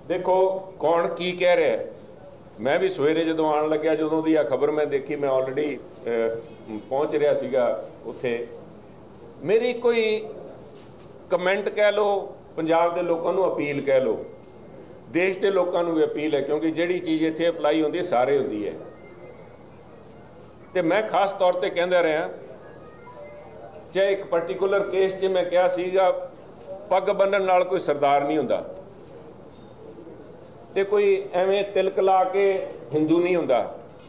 देखो कौन की कह रहा है। मैं भी सवेरे जो आन लग्या जो दी खबर मैं देखी, मैं ऑलरेडी पहुँच रहा सीगा उत्थे। मेरी कोई कमेंट कह लो, पंजाब के लोगों को अपील कह लो, देश के लोगों को भी अपील है, क्योंकि जिहड़ी चीज़ इत्थे अप्लाई होंदी सारे होंदी है। तो मैं खास तौर पर कहता रहा, चाहे एक पर्टिकुलर केस च मैं कहा सीगा पग बन्नण नाल कोई सरदार नहीं हुंदा, ते कोई एवें तिलक ला के हिंदू नहीं हुंदा।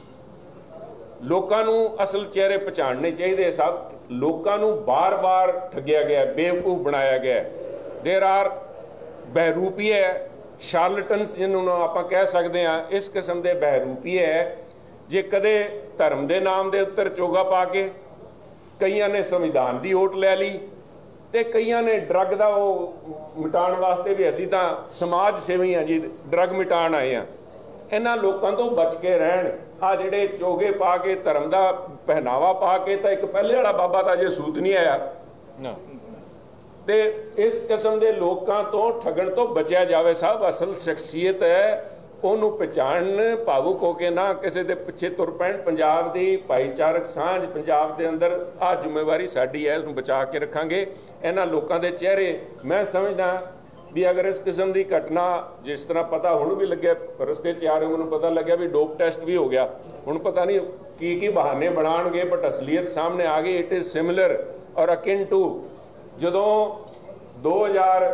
लोकां नूं असल चेहरे पछाणने चाहिए। सब लोकां नूं बार बार ठगिया गया, बेवकूफ बनाया गया। देर आर बहरूपीए शार्लटनस जिन्होंने आप कह सकते हैं, इस किस्म के बहरूपीए है जे कदे धर्म के नाम के उत्तर चोगा पा के कईयां ने संविधान की ओट लै ली, तो कईयां ने ड्रग का वो मिटाण वास्ते भी असी तो समाज सेवी हाँ जी, ड्रग मिटाण आए हैं। इन्हां लोगों तो बच के रहन। आ जिहड़े चोगे पा के धर्म का पहनावा पा के, तो एक पहले वाला बाबा तो अजे सूत नहीं आया ना। तो इस किस्म के लोगों तो ठगण तो बचया जाए। साहब असल शख्सियत है ਉਹਨੂੰ पहचान, भावुक होके ना किसी के पिछे तुर पैण। पंजाब की भाईचारक सांझ पंजाब के अंदर आ जिम्मेवारी साडी है, उसनूं बचा के रखांगे। इन्हां लोकां दे चेहरे मैं समझदा भी अगर इस किस्म की घटना जिस तरह पता हुण भी लग्या, रस्ते च आ रहे मैनूं पता लग्या भी डोप टेस्ट भी हो गया। हुण पता नहीं की बहाने बनाणगे, बट असलीयत सामने आ गई। इट इज़ सिमिलर और अकिन टू जदों 2000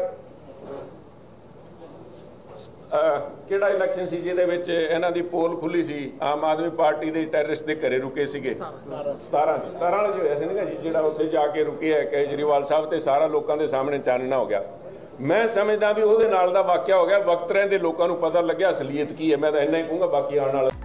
ਕਿਹੜਾ ਇਲੈਕਸ਼ਨ ਸੀ ਜਿਹਦੇ ਵਿੱਚ ਇਹਨਾਂ ਦੀ ਪੋਲ ਖੁੱਲੀ ਸੀ, ਆਮ ਆਦਮੀ ਪਾਰਟੀ ਦੇ ਟੈਰਰਿਸਟ ਦੇ ਘਰੇ ਰੁਕੇ ਸੀਗੇ 17 ਚ ਹੋਇਆ ਸੀ ਨਾ ਜੀ, ਜਿਹੜਾ ਉੱਥੇ ਜਾ ਕੇ ਰੁਕੇ ਹੈ ਕੇਜਰੀਵਾਲ ਸਾਹਿਬ, ਤੇ ਸਾਰਾ ਲੋਕਾਂ ਦੇ ਸਾਹਮਣੇ ਚਾਨਣਾ ਹੋ ਗਿਆ। ਮੈਂ ਸਮਝਦਾ ਵੀ ਉਹਦੇ ਨਾਲ ਦਾ ਵਾਕਿਆ ਹੋ ਗਿਆ। ਵਕਤ ਰਹਿੰਦੇ ਲੋਕਾਂ ਨੂੰ ਪਤਾ ਲੱਗਿਆ ਅਸਲੀਅਤ ਕੀ ਹੈ। ਮੈਂ ਤਾਂ ਇੰਨਾ ਹੀ ਕਹੂੰਗਾ, ਬਾਕੀ ਆਉਣ ਵਾਲਾ